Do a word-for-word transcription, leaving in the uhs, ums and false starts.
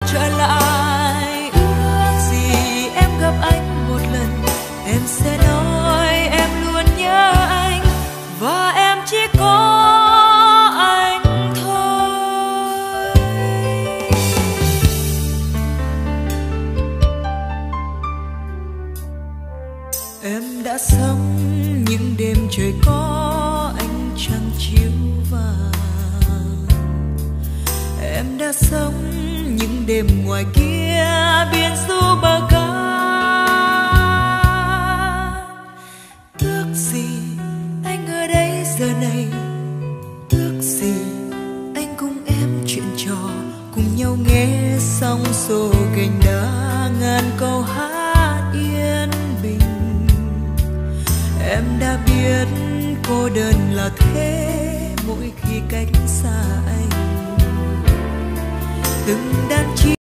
trở lại. Ước gì em gặp anh một lần, em sẽ nói em luôn nhớ anh và em chỉ có anh thôi. Em đã sống những đêm trời có ánh trăng chiếu vàng, em đã sống những đêm ngoài kia biển du bờ cát. Ước gì anh ở đây giờ này, ước gì anh cùng em chuyện trò, cùng nhau nghe sóng xô gành đá ngàn câu hát yên bình. Em đã biết cô đơn là thế mỗi khi cách xa anh. Từng đàn chim